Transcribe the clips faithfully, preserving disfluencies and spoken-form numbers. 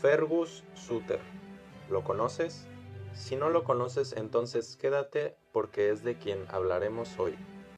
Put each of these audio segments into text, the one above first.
Fergus Suter. ¿Lo conoces? Si no lo conoces, entonces quédate porque es de quien hablaremos hoy.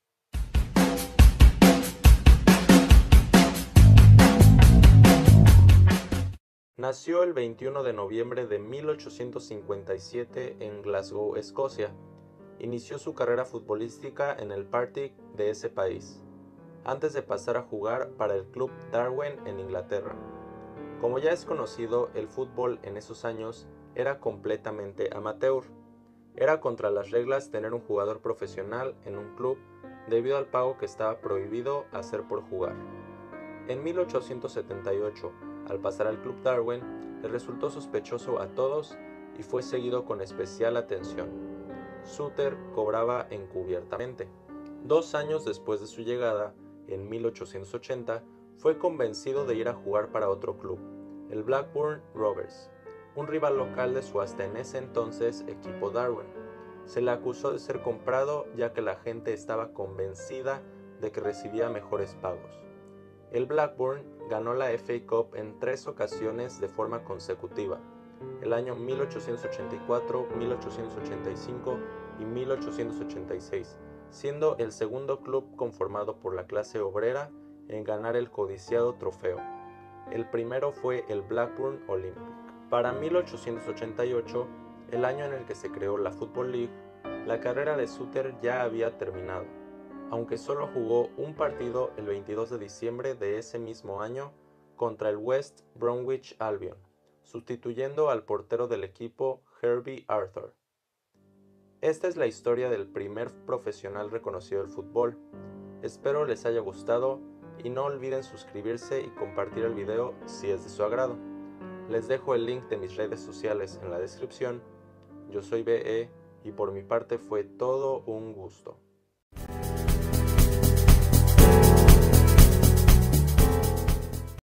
Nació el veintiuno de noviembre de mil ochocientos cincuenta y siete en Glasgow, Escocia. Inició su carrera futbolística en el Partick de ese país, antes de pasar a jugar para el club Darwen en Inglaterra. Como ya es conocido, el fútbol en esos años era completamente amateur. Era contra las reglas tener un jugador profesional en un club debido al pago que estaba prohibido hacer por jugar. En mil ochocientos setenta y ocho, al pasar al club Darwen, le resultó sospechoso a todos y fue seguido con especial atención. Suter cobraba encubiertamente. Dos años después de su llegada, en mil ochocientos ochenta, fue convencido de ir a jugar para otro club, el Blackburn Rovers, un rival local de su hasta en ese entonces equipo Darwen. Se le acusó de ser comprado ya que la gente estaba convencida de que recibía mejores pagos. El Blackburn ganó la F A Cup en tres ocasiones de forma consecutiva, el año mil ochocientos ochenta y cuatro, mil ochocientos ochenta y cinco y mil ochocientos ochenta y seis, siendo el segundo club conformado por la clase obrera en ganar el codiciado trofeo. El primero fue el Blackburn Olympic. Para mil ochocientos ochenta y ocho, el año en el que se creó la Football League, la carrera de Suter ya había terminado, aunque solo jugó un partido el veintidós de diciembre de ese mismo año contra el West Bromwich Albion, sustituyendo al portero del equipo Herbie Arthur. Esta es la historia del primer profesional reconocido del fútbol. Espero les haya gustado y no olviden suscribirse y compartir el video si es de su agrado. Les dejo el link de mis redes sociales en la descripción. Yo soy B E y por mi parte fue todo un gusto.